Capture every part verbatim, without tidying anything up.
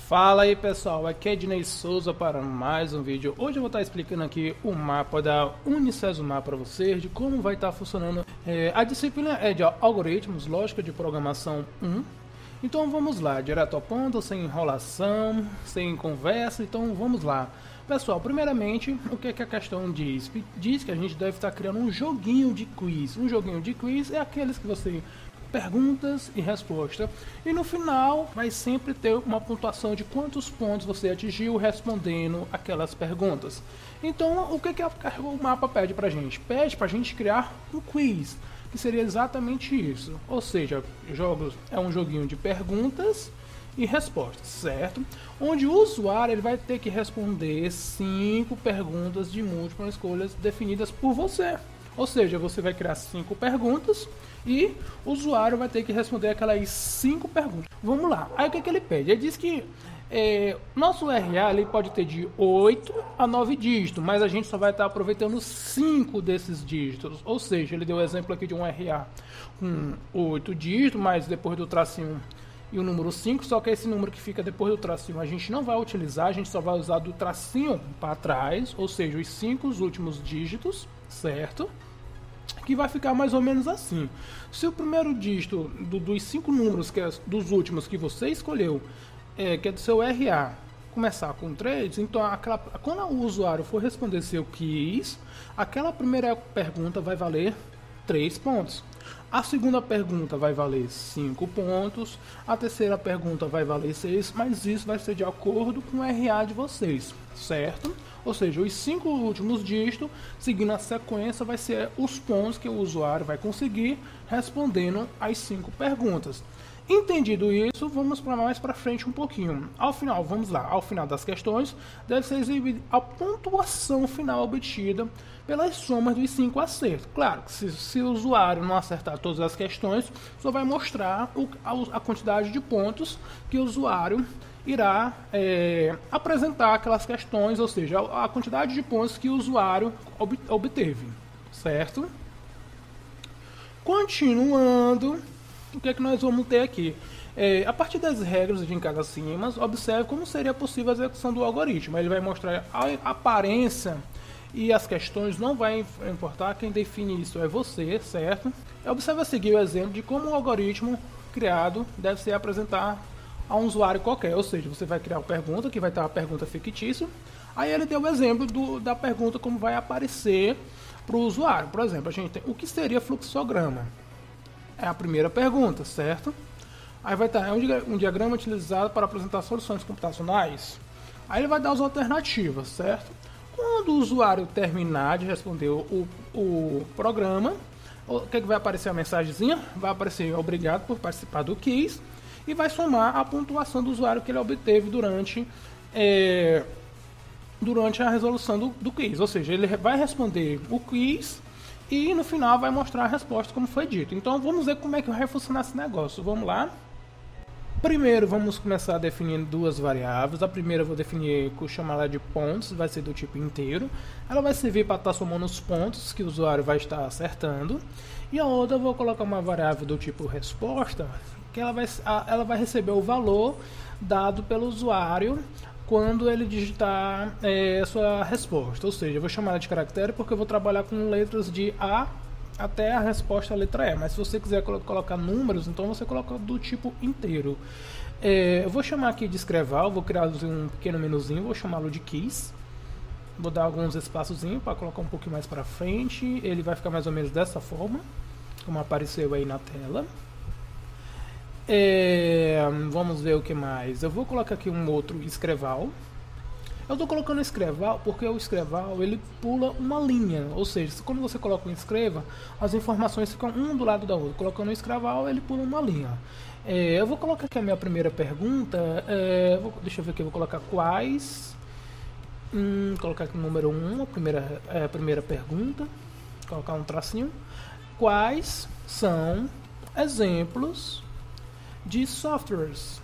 Fala aí pessoal, aqui é Ednei Souza para mais um vídeo. Hoje eu vou estar explicando aqui o mapa da Unicesumar para vocês, de como vai estar funcionando. É, a disciplina é de Algoritmos, Lógica de Programação um. Então vamos lá, direto ao ponto, sem enrolação, sem conversa, então vamos lá. Pessoal, primeiramente, o que, é que a questão diz? Diz que a gente deve estar criando um joguinho de quiz. Um joguinho de quiz é aqueles que você... perguntas e resposta, e no final vai sempre ter uma pontuação de quantos pontos você atingiu respondendo aquelas perguntas. Então o que, que o mapa pede pra gente? Pede pra gente criar um quiz, que seria exatamente isso, ou seja, jogos é um joguinho de perguntas e respostas, certo? Onde o usuário ele vai ter que responder cinco perguntas de múltiplas escolhas definidas por você. Ou seja, você vai criar cinco perguntas e o usuário vai ter que responder aquelas cinco perguntas. Vamos lá. Aí o que, que ele pede? Ele diz que é, nosso U R A ele pode ter de oito a nove dígitos, mas a gente só vai estar aproveitando cinco desses dígitos. Ou seja, ele deu o exemplo aqui de um U R A com oito dígitos, mas depois do tracinho e o número cinco, só que esse número que fica depois do tracinho a gente não vai utilizar, a gente só vai usar do tracinho para trás, ou seja, os cinco os últimos dígitos, certo? Que vai ficar mais ou menos assim. Se o primeiro dígito do, dos cinco números, que é dos últimos que você escolheu, é, que é do seu U R A, começar com três, então aquela, quando o usuário for responder seu quiz, aquela primeira pergunta vai valer três pontos. A segunda pergunta vai valer cinco pontos, a terceira pergunta vai valer seis, mas isso vai ser de acordo com o U R A de vocês, certo? Ou seja, os cinco últimos dígitos, seguindo a sequência, vai ser os pontos que o usuário vai conseguir respondendo as cinco perguntas. Entendido isso, vamos para mais para frente um pouquinho. Ao final, vamos lá, ao final das questões, deve ser exibida a pontuação final obtida pelas somas dos cinco acertos. Claro que se, se o usuário não acertar todas as questões, só vai mostrar o, a, a quantidade de pontos que o usuário irá é, apresentar aquelas questões, ou seja, a, a quantidade de pontos que o usuário ob, obteve, certo? Continuando, o que é que nós vamos ter aqui? É, a partir das regras de cada acima, observe como seria possível a execução do algoritmo. Ele vai mostrar a aparência e as questões, não vai importar, quem define isso é você, certo? Observe a seguir o exemplo de como o algoritmo criado deve ser apresentar a um usuário qualquer, ou seja, você vai criar uma pergunta, que vai estar a pergunta fictícia, aí ele deu o exemplo do, da pergunta como vai aparecer para o usuário. Por exemplo, a gente tem o que seria fluxograma? É a primeira pergunta, certo? Aí vai estar é um, um diagrama utilizado para apresentar soluções computacionais. Aí ele vai dar as alternativas, certo? Quando o usuário terminar de responder o, o programa, o que, é que vai aparecer a mensagenzinha? Vai aparecer obrigado por participar do quiz e vai somar a pontuação do usuário que ele obteve durante, é, durante a resolução do, do quiz. Ou seja, ele vai responder o quiz e no final vai mostrar a resposta como foi dito. Então vamos ver como é que vai funcionar esse negócio. Vamos lá. Primeiro vamos começar definindo duas variáveis. A primeira eu vou definir com chamada de pontos, vai ser do tipo inteiro. Ela vai servir para estar somando os pontos que o usuário vai estar acertando. E a outra eu vou colocar uma variável do tipo resposta, que ela vai, ela vai receber o valor dado pelo usuário quando ele digitar é, sua resposta. Ou seja, eu vou chamar ela de caractere porque eu vou trabalhar com letras de A até a resposta a letra E. Mas se você quiser colo colocar números, então você coloca do tipo inteiro. É, eu vou chamar aqui de escreval, vou criar um pequeno menuzinho, vou chamá-lo de keys. Vou dar alguns espaçozinhos para colocar um pouquinho mais para frente. Ele vai ficar mais ou menos dessa forma, como apareceu aí na tela. É, vamos ver o que mais. Eu vou colocar aqui um outro escreval. Eu estou colocando escreval porque o escreval ele pula uma linha, ou seja, quando você coloca um escreva, as informações ficam um do lado da outra. Colocando o escreval ele pula uma linha. É, eu vou colocar aqui a minha primeira pergunta. É, vou, deixa eu ver aqui, eu vou colocar quais. Hum, colocar aqui o número um, a primeira, é, a primeira pergunta. Colocar um tracinho. Quais são exemplos de softwares?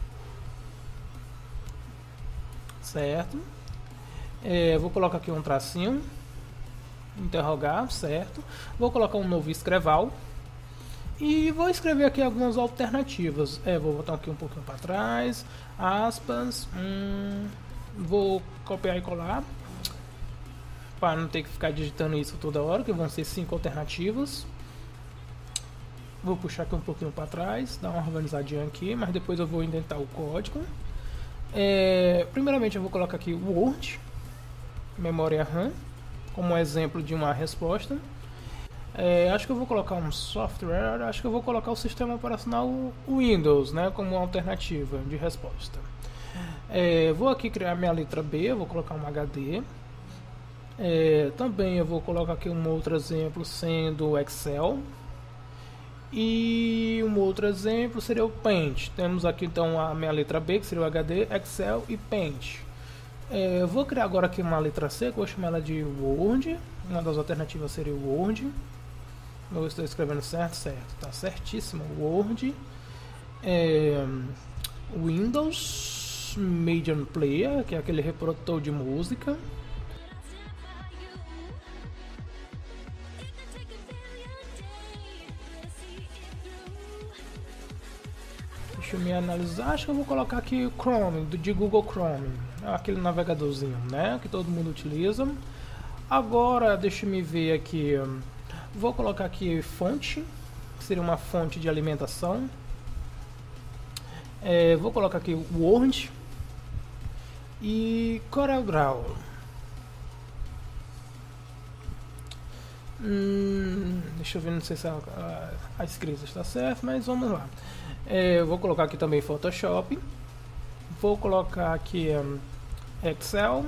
Certo? É, vou colocar aqui um tracinho, interrogar, certo? Vou colocar um novo escreval E vou escrever aqui algumas alternativas. É, vou voltar aqui um pouquinho para trás, aspas, hum, vou copiar e colar, para não ter que ficar digitando isso toda hora, que vão ser cinco alternativas. Vou puxar aqui um pouquinho para trás, dar uma organizadinha aqui, mas depois eu vou indentar o código. É, primeiramente eu vou colocar aqui o Word, memória RAM, como exemplo de uma resposta. É, acho que eu vou colocar um software, acho que eu vou colocar o sistema operacional Windows, né, como uma alternativa de resposta. É, vou aqui criar minha letra B, eu vou colocar um H D. É, também eu vou colocar aqui um outro exemplo sendo o Excel. E um outro exemplo seria o Paint. Temos aqui então a minha letra B, que seria o H D, Excel e Paint. É, eu vou criar agora aqui uma letra C, que eu vou chamar ela de Word. Uma das alternativas seria o Word. Eu estou escrevendo certo, certo, tá certíssimo. Word, é, Windows Media Player, que é aquele reprodutor de música. Deixa eu me analisar, acho que eu vou colocar aqui o Chrome, do, de Google Chrome, aquele navegadorzinho, né, que todo mundo utiliza. Agora, deixa eu me ver aqui, vou colocar aqui fonte, que seria uma fonte de alimentação. É, vou colocar aqui Word e CorelDRAW. Hum, deixa eu ver, não sei se a, a, a escrita está certa, mas vamos lá. É, vou colocar aqui também Photoshop, vou colocar aqui um, Excel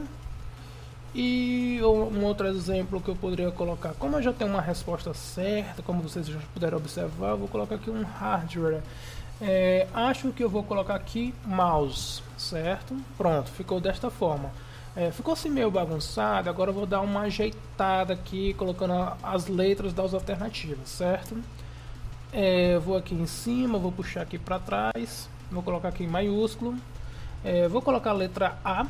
e um outro exemplo que eu poderia colocar, como eu já tenho uma resposta certa, como vocês já puderam observar, vou colocar aqui um hardware. É, acho que eu vou colocar aqui mouse, certo? Pronto, ficou desta forma. É, ficou assim meio bagunçado, agora eu vou dar uma ajeitada aqui, colocando as letras das alternativas, certo? É, vou aqui em cima, vou puxar aqui para trás, vou colocar aqui em maiúsculo, é, vou colocar a letra A,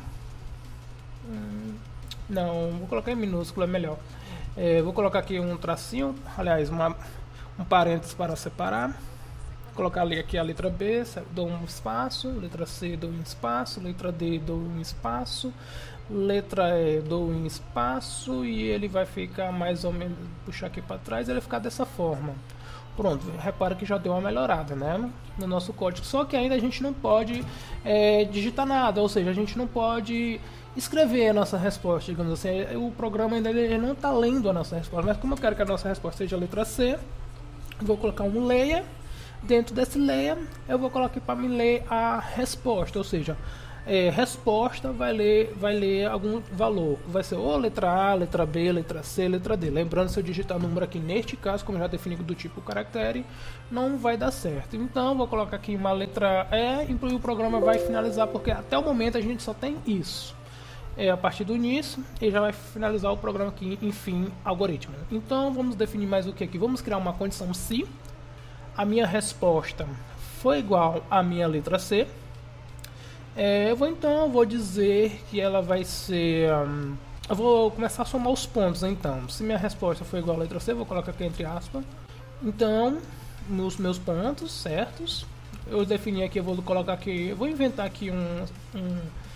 hum, não, vou colocar em minúsculo, é melhor. É, vou colocar aqui um tracinho, aliás, uma, um parênteses para separar, vou colocar ali aqui a letra B, dou um espaço, letra C dou um espaço, letra D dou um espaço, letra E dou um espaço e ele vai ficar mais ou menos, puxar aqui para trás, ele vai ficar dessa forma. Pronto, repara que já deu uma melhorada, né, no nosso código. Só que ainda a gente não pode é, digitar nada, ou seja, a gente não pode escrever a nossa resposta, digamos assim. O programa ainda ele não está lendo a nossa resposta, mas como eu quero que a nossa resposta seja a letra C, vou colocar um layer. Dentro desse layer, eu vou colocar aqui para me ler a resposta, ou seja, é, resposta vai ler, vai ler algum valor, vai ser ou letra A, letra B, letra C, letra D. Lembrando, se eu digitar número aqui neste caso, como já defini do tipo caractere, não vai dar certo. Então, vou colocar aqui uma letra E e o programa vai finalizar, porque até o momento a gente só tem isso. É, a partir do início, ele já vai finalizar o programa aqui, enfim, algoritmo. Então, vamos definir mais o que aqui? Vamos criar uma condição se a minha resposta foi igual à minha letra C. É, eu vou então eu vou dizer que ela vai ser um, eu vou começar a somar os pontos. Então, se minha resposta foi igual à letra C, eu vou colocar aqui entre aspas. Então, nos meus pontos certos, eu defini aqui, eu vou colocar aqui, eu vou inventar aqui um, um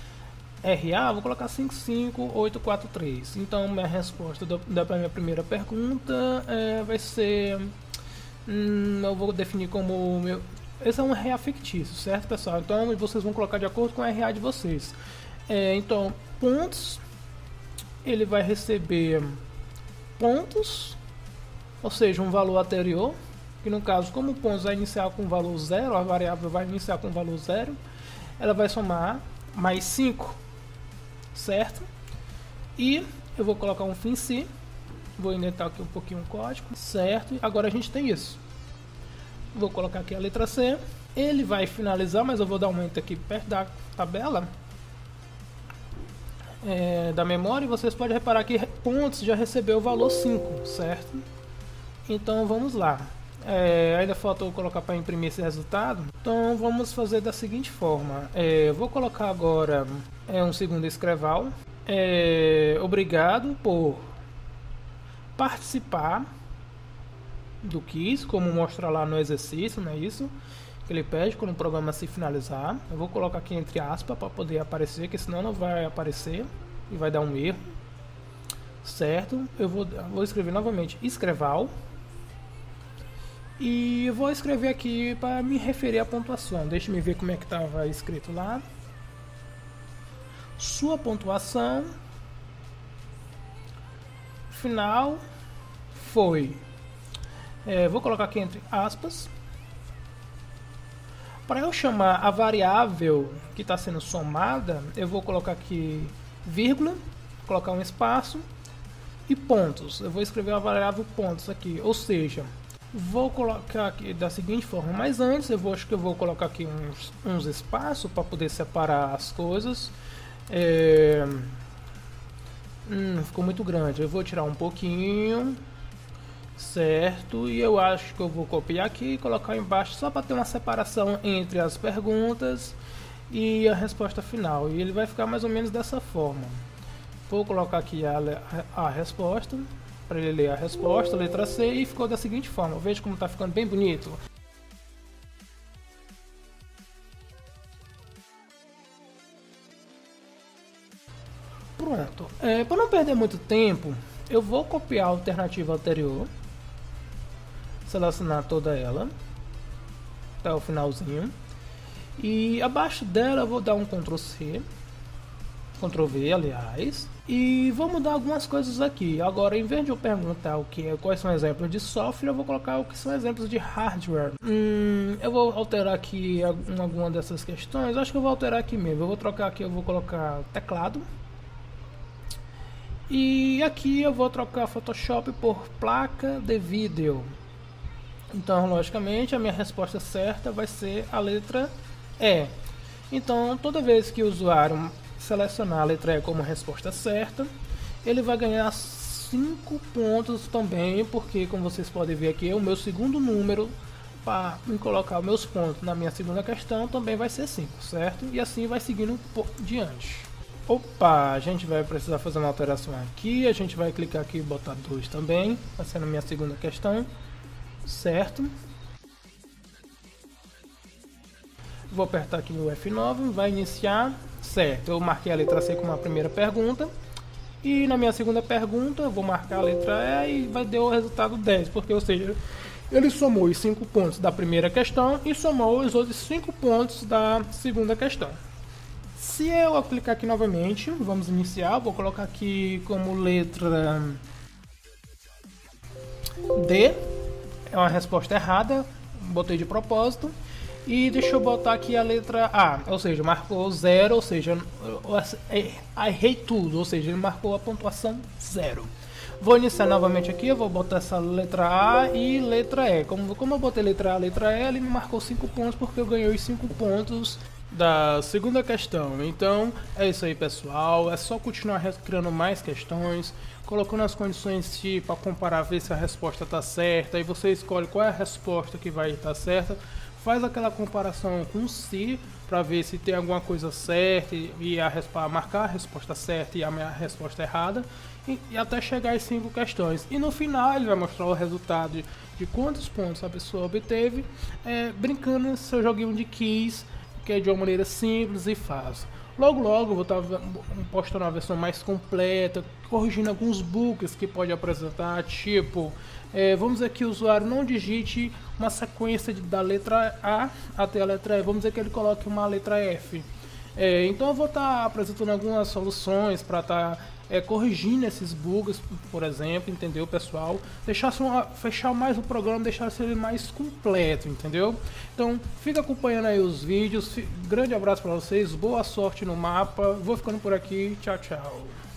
R A, vou colocar cinco cinco oito quatro três. Então, minha resposta da minha primeira pergunta é, vai ser, hum, eu vou definir como meu. Esse é um R A fictício, certo, pessoal? Então vocês vão colocar de acordo com o R A de vocês. É, então, pontos, ele vai receber pontos, ou seja, um valor anterior, que no caso, como o pontos vai iniciar com valor zero, a variável vai iniciar com valor zero, ela vai somar mais cinco, certo? E eu vou colocar um fim se, vou indentar aqui um pouquinho o código, certo? Agora a gente tem isso. Vou colocar aqui a letra C, ele vai finalizar, mas eu vou dar um enter aqui perto da tabela é, da memória, e vocês podem reparar que pontos já recebeu o valor cinco, certo? Então vamos lá, é, ainda faltou colocar para imprimir esse resultado, então vamos fazer da seguinte forma, é, vou colocar agora é, um segundo escreval, é, obrigado por participar do quiz, como mostra lá no exercício, não é isso? Que ele pede quando o programa se finalizar. Eu vou colocar aqui entre aspas para poder aparecer, que senão não vai aparecer e vai dar um erro. Certo? Eu vou, vou escrever novamente escreval. E eu vou escrever aqui para me referir à pontuação. Deixa eu ver como é que estava escrito lá. Sua pontuação final foi. É, vou colocar aqui entre aspas. Para eu chamar a variável que está sendo somada, eu vou colocar aqui vírgula, colocar um espaço e pontos. Eu vou escrever a variável pontos aqui, ou seja, vou colocar aqui da seguinte forma, mas antes eu vou, acho que eu vou colocar aqui uns, uns espaços para poder separar as coisas. É... Hum, ficou muito grande, eu vou tirar um pouquinho. Certo, e eu acho que eu vou copiar aqui e colocar embaixo só para ter uma separação entre as perguntas e a resposta final. E ele vai ficar mais ou menos dessa forma. Vou colocar aqui a, a resposta, para ele ler a resposta, letra C, e ficou da seguinte forma. Veja como está ficando bem bonito. Pronto, é, para não perder muito tempo, eu vou copiar a alternativa anterior. Selecionar toda ela até o finalzinho e abaixo dela eu vou dar um control C, control V, aliás, e vou mudar algumas coisas aqui. Agora, em vez de eu perguntar o que é, quais são exemplos de software, eu vou colocar o que são exemplos de hardware. Hum, eu vou alterar aqui alguma dessas questões. Acho que eu vou alterar aqui mesmo. Eu vou trocar aqui, eu vou colocar teclado. E aqui eu vou trocar Photoshop por placa de vídeo. Então, logicamente, a minha resposta certa vai ser a letra E. Então, toda vez que o usuário selecionar a letra E como resposta certa, ele vai ganhar cinco pontos também, porque, como vocês podem ver aqui, o meu segundo número para colocar os meus pontos na minha segunda questão também vai ser cinco, certo? E assim vai seguindo por diante. Opa, a gente vai precisar fazer uma alteração aqui, a gente vai clicar aqui e botar dois também, vai ser na minha segunda questão. Certo, vou apertar aqui no F nove, vai iniciar. Certo, eu marquei a letra C como a primeira pergunta e na minha segunda pergunta eu vou marcar a letra E e vai dar o resultado dez, porque, ou seja, ele somou os cinco pontos da primeira questão e somou os outros cinco pontos da segunda questão. Se eu aplicar aqui novamente, vamos iniciar, vou colocar aqui como letra D. É uma resposta errada, botei de propósito. E deixa eu botar aqui a letra A, ou seja, marcou zero, ou seja, eu errei tudo, ou seja, ele marcou a pontuação zero. Vou iniciar novamente aqui, eu vou botar essa letra A e letra E. Como, como eu botei letra A e letra E, ele me marcou cinco pontos porque eu ganhei os cinco pontos da segunda questão. Então é isso aí, pessoal, é só continuar criando mais questões, colocando as condições para comparar, ver se a resposta está certa, e você escolhe qual é a resposta que vai estar certa, faz aquela comparação com si para ver se tem alguma coisa certa e a, a marcar a resposta certa e a minha resposta errada, e, e até chegar às cinco questões, e no final ele vai mostrar o resultado de, de quantos pontos a pessoa obteve, é, brincando nesse seu joguinho de quiz, que é de uma maneira simples e fácil. Logo logo eu vou estar postando uma versão mais completa, corrigindo alguns bugs que pode apresentar, tipo, é, vamos dizer que o usuário não digite uma sequência de, da letra A até a letra E, vamos dizer que ele coloque uma letra F. É, então eu vou estar apresentando algumas soluções para estar é, corrigindo esses bugs, por exemplo, entendeu, pessoal? Deixar só, fechar mais o programa, deixar ele mais completo, entendeu? Então fica acompanhando aí os vídeos, grande abraço para vocês, boa sorte no mapa, vou ficando por aqui, tchau, tchau.